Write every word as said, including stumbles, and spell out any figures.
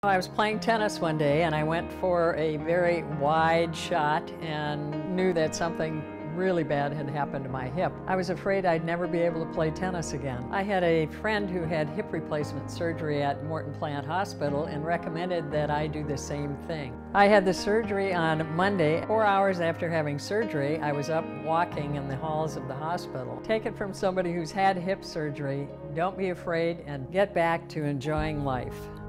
I was playing tennis one day and I went for a very wide shot and knew that something really bad had happened to my hip. I was afraid I'd never be able to play tennis again. I had a friend who had hip replacement surgery at Morton Plant Hospital and recommended that I do the same thing. I had the surgery on Monday. Four hours after having surgery, I was up walking in the halls of the hospital. Take it from somebody who's had hip surgery, don't be afraid and get back to enjoying life.